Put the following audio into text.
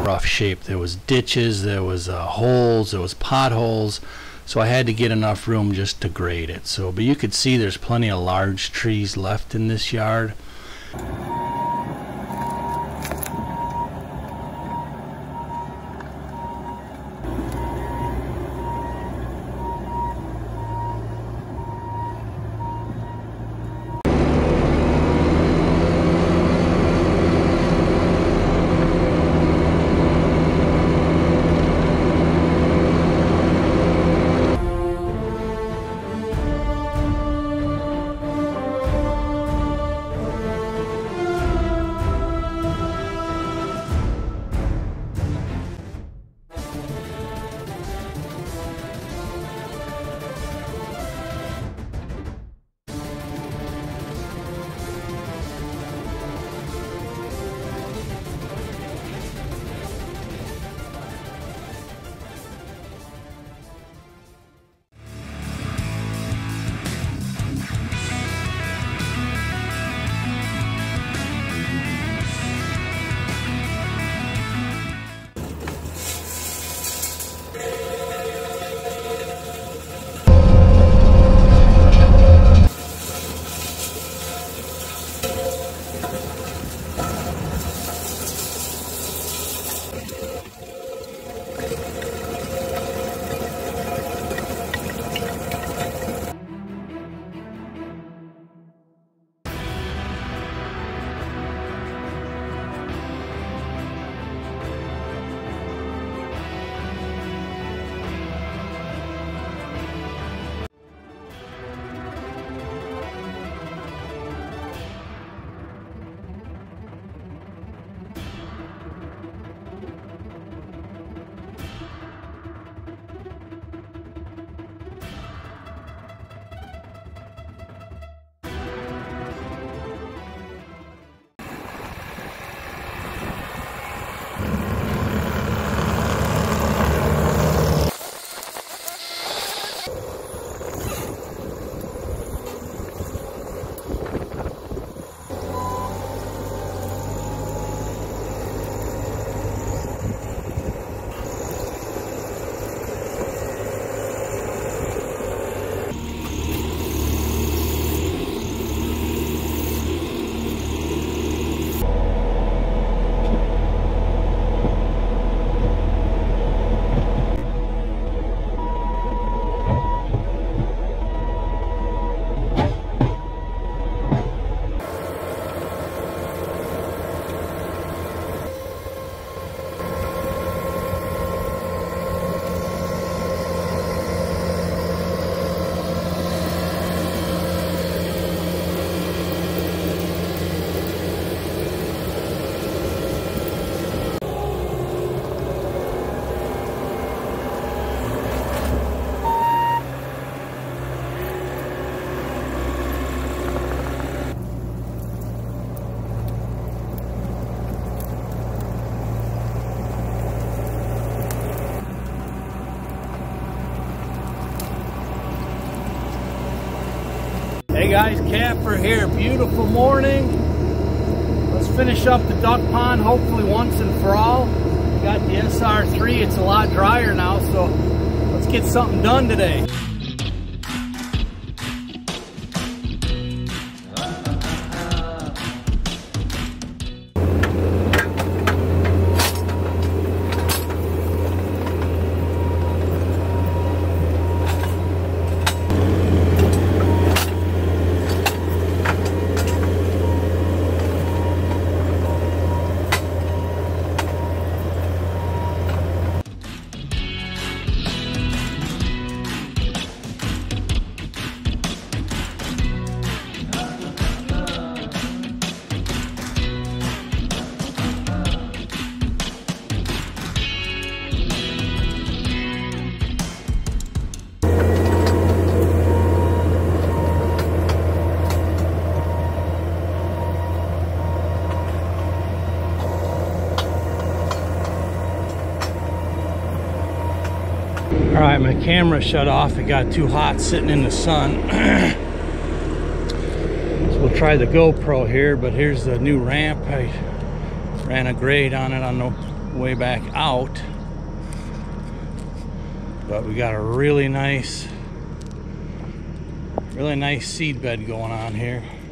rough shape. There was ditches, there was holes, there was potholes, so I had to get enough room just to grade it. So, but you could see there's plenty of large trees left in this yard. Hey guys, Capper here. Beautiful morning. Let's finish up the duck pond, hopefully once and for all. Got the SR3. It's a lot drier now, so let's get something done today. Alright, my camera shut off. It got too hot sitting in the sun. So we'll try the GoPro here, but here's the new ramp. I ran a grade on it on the way back out. But we got a really nice seed bed going on here.